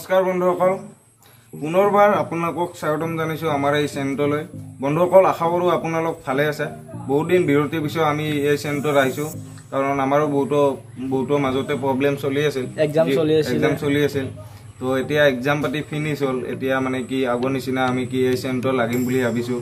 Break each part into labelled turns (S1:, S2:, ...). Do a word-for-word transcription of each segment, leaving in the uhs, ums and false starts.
S1: নমস্কাৰ বন্ধুসকল, পুনৰবাৰ আপোনালোকক স্বাগতম জানিছোঁ আমাৰ এই চেণ্টলৈ। বন্ধুসকল, আশা কৰোঁ আপোনালোক ভালে আছে। বহুত দিন বিৰতিৰ পিছত আমি এই চেণ্টত আহিছোঁ, কাৰণ আমাৰো বহুতো বহুতো মাজতে প্ৰব্লেম চলি আছিল,
S2: এক্সাম চলি আছিল
S1: এক্সাম চলি আছিল তো এতিয়া এক্সাম পাতি ফিনিছ হ'ল। এতিয়া মানে কি আগৰ নিচিনা আমি কি এই চেণ্টত লাগিম বুলি ভাবিছোঁ।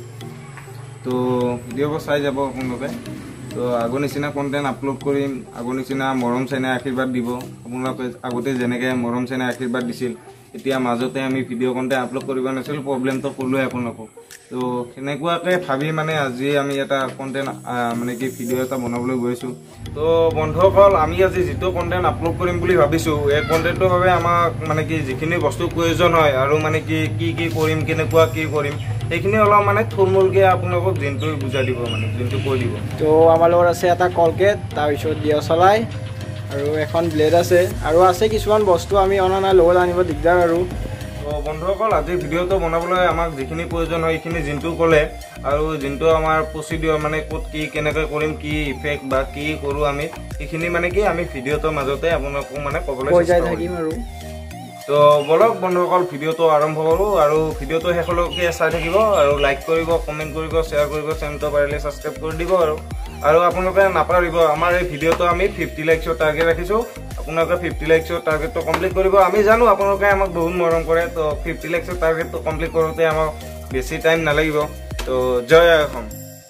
S1: তো ভিডিঅ'বোৰ চাই যাব আপোনালোকে। তো আগৰ নিচিনা কণ্টেণ্ট আপলোড কৰিম, আগৰ নিচিনা মৰম চেনেহ আশীৰ্বাদ দিব। আপোনালোকে আগতে যেনেকৈ মৰম চেনেহ আশীৰ্বাদ দিছিল, এতিয়া মাজতে আমি ভিডিঅ' কণ্টেণ্ট আপলোড কৰিব নাছিলোঁ, প্ৰব্লেমটো ক'লোৱে আপোনালোকক। তো সেনেকুৱাকৈ ভাবি মানে আজি আমি এটা কণ্টেণ্ট মানে কি ভিডিঅ' এটা বনাবলৈ গৈছোঁ। তো বন্ধুসকল, আমি আজি যিটো কণ্টেণ্ট আপলোড কৰিম বুলি ভাবিছোঁ, এই কণ্টেণ্টটোৰ বাবে আমাক মানে কি যিখিনি বস্তুৰ প্ৰয়োজন হয় আৰু মানে কি কি কি কৰিম, কেনেকুৱা কি কৰিম, সেইখিনি অলপ মানে থুলমূলকৈ আপোনালোকক দিনটো বুজাই দিব, মানে দিনটো কৈ দিব।
S2: তো আমাৰ লগত আছে এটা কলগেট, তাৰপিছত দিয় চলাই আৰু এখন ব্লেড আছে, আৰু আছে কিছুমান বস্তু আমি অনা নাই, লগত আনিব দিগদাৰ। আৰু
S1: তো বন্ধুসকল, আজি ভিডিঅ'টো বনাবলৈ আমাক যিখিনি প্ৰয়োজন হয় সেইখিনি জিন্তু ক'লে, আৰু যোনটো আমাৰ প্ৰচিডিঅ'ৰ মানে ক'ত কি কেনেকৈ কৰিম, কি ইফেক্ট বা কি কৰোঁ আমি, সেইখিনি মানে কি আমি ভিডিঅ'টোৰ মাজতে আপোনালোকক মানে ক'বলৈ চেষ্টা কৰিম।
S2: আৰু
S1: তো বলক বন্ধুসকল, ভিডিঅ'টো আৰম্ভ কৰোঁ, আৰু ভিডিঅ'টো শেষলৈকে চাই থাকিব, আৰু লাইক কৰিব, কমেণ্ট কৰিব, শ্বেয়াৰ কৰিব, চেনেলটো পাৰিলে ছাবস্ক্ৰাইব কৰি দিব। আৰু আৰু আপোনালোকে নাপাহৰিব, আমাৰ এই ভিডিঅ'টো আমি ফিফটি লাইকছৰ টাৰ্গেট ৰাখিছোঁ। আপোনালোকে ফিফটি লাইকছৰ টাৰ্গেটটো কমপ্লিট কৰিব। আমি জানো আপোনালোকে আমাক বহুত মৰম কৰে, তো ফিফটি লাইকছৰ টাৰ্গেটটো কমপ্লিট কৰোঁতে আমাক বেছি টাইম নালাগিব। তো জয় অসম।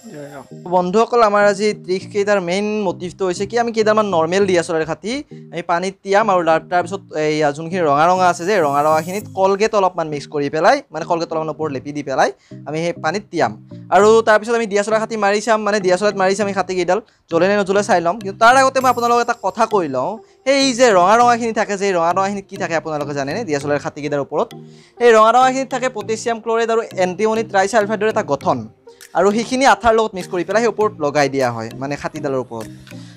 S2: বন্ধুসকল, আমাৰ আজি ট্ৰিক্স কেইটাৰ মেইন মটিভটো হৈছে কি, আমি কেইটামান normal D S L R কাটি আমি পানীত তিয়াম, আৰু তাৰপিছত এই যোনখিনি ৰঙা ৰঙা আছে যে ৰঙা ৰঙাখিনিত কলগেট অলপমান মিক্স কৰি পেলাই, মানে কলগেট অলপমান ওপৰত লেপি দি পেলাই আমি সেই পানীত তিয়াম। আৰু তাৰপিছত আমি ডি এছ এল আৰ কাটি মাৰি চাম, মানে ডি এছ এল আৰত মাৰি চাম আমি কাটি কেইডাল জ্বলে নে নজ্বলে চাই ল'ম। কিন্তু তাৰ আগতে মই আপোনালোকক এটা কথা কৈ লওঁ, সেই যে ৰঙা ৰঙাখিনি থাকে যে, ৰঙা ৰঙাখিনিত কি থাকে আপোনালোকে জানেনে? ডি এছ এল আৰ কাটি কেইডাৰ ওপৰত সেই ৰঙা ৰঙাখিনিত থাকে পটেছিয়াম ক্লৰাইড আৰু এণ্টিমনি ট্ৰাইচালফাইডৰ এটা গঠন, আৰু সেইখিনি আঠাৰ লগত মিক্স কৰি পেলাই সেই ওপৰত লগাই দিয়া হয়, মানে খাটিডালৰ ওপৰত।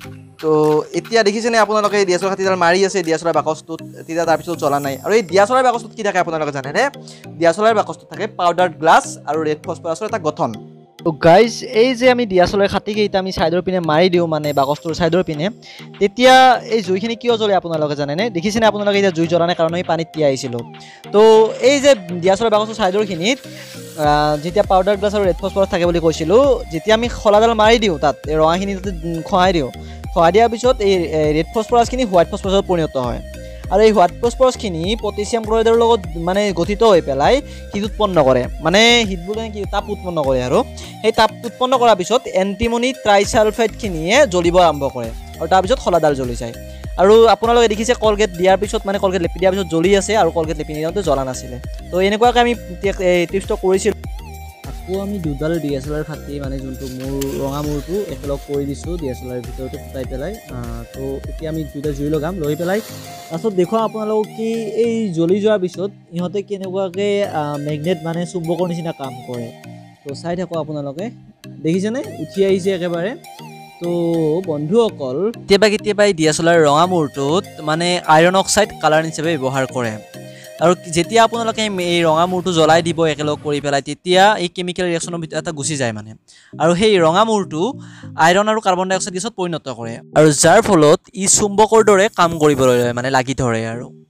S2: তো এতিয়া দেখিছেনে আপোনালোকে ডি এছ এল আৰ খাটিডাল মাৰি আছে ডি এছ এল আৰ বাকচটোত, তেতিয়া তাৰপিছত জ্বলা নাই। আৰু এই ডি এছ এল আৰ বাকচটোত কি থাকে আপোনালোকে জানেনে? ডি এছ এল আৰ বাকচটোত থাকে পাউডাৰ গ্লাছ আৰু ৰেড ফছফৰাছৰ এটা গঠন। তো গাইজ, এই যে আমি ডি এছ এল আৰ খাটিকেইটা আমি ছাইডৰ পিনে মাৰি দিওঁ, মানে বাকচটোৰ ছাইডৰ পিনে, তেতিয়া এই জুইখিনি কিয় জ্বলে আপোনালোকে জানেনে? দেখিছেনে আপোনালোকে এতিয়া জুই জ্বলা নাই, কাৰণ আমি পানীত তিয়াই আহিছিলোঁ। তো এই যে ডি এছ এল আৰ বাকচটোৰ ছাইডৰখিনিত যেতিয়া পাউডাৰ গ্লাছ আৰু ৰেড ফছফৰাছ থাকে বুলি কৈছিলোঁ, যেতিয়া আমি খলাডাল মাৰি দিওঁ, তাত এই ৰঙাখিনি যাতে খহাই দিওঁ, খহাই দিয়াৰ পিছত এই ৰেড ফছফৰাছখিনি হোৱাইট ফছফৰাছত পৰিণত হয়, আৰু এই হোৱাইট ফছফৰাছখিনি পটেছিয়াম ক্লৰাইডৰ লগত মানে গঠিত হৈ পেলাই হিট উৎপন্ন কৰে, মানে হিট বোলে কি তাপ উৎপন্ন কৰে, আৰু সেই তাপ উৎপন্ন কৰাৰ পিছত এণ্টিমনি ট্ৰাইচালফাইডখিনিয়ে জ্বলিব আৰম্ভ কৰে, আৰু তাৰপিছত খলাডাল জ্বলি যায়। আৰু আপোনালোকে দেখিছে কলগেট দিয়াৰ পিছত, মানে কলগেট লেপি দিয়াৰ পিছত জ্বলি আছে, আৰু কলগেট লেপি নিদিওঁতে জ্বলা নাছিলে। তো এনেকুৱাকৈ আমি টিপছটো কৰিছিলোঁ। আকৌ আমি দুডাল ডি এছ এল আৰ কাটি, মানে যোনটো মূৰ ৰঙা মূৰটো একেলগ কৰি দিছোঁ ডি এছ এল আৰ ভিতৰতে ফুটাই পেলাই। তো এতিয়া আমি দুটা জুই লগাম, লৈ পেলাই তাৰপিছত দেখুৱাম আপোনালোকক কি এই জ্বলি যোৱাৰ পিছত ইহঁতে কেনেকুৱাকৈ মেগনেট, মানে চুম্বকৰ নিচিনা কাম কৰে। তো চাই থাকক আপোনালোকে, দেখিছেনে উঠি আহিছে একেবাৰে। তো বন্ধুসকল, কেতিয়াবা কেতিয়াবা এই ডি এছ এল আৰ ৰঙা মূৰটোত মানে আইৰণ অক্সাইড কালাৰ হিচাপে ব্যৱহাৰ কৰে, আৰু যেতিয়া আপোনালোকে এই ৰঙা মূৰটো জ্বলাই দিব একেলগ কৰি পেলাই, তেতিয়া এই কেমিকেল ৰিয়েকশ্যনৰ ভিতৰত এটা গুচি যায় মানে, আৰু সেই ৰঙা মূৰটো আইৰণ আৰু কাৰ্বন ডাই অক্সাইড গেছত পৰিণত কৰে, আৰু যাৰ ফলত ই চুম্বকৰ দৰে কাম কৰিবলৈ মানে লাগি ধৰে। আৰু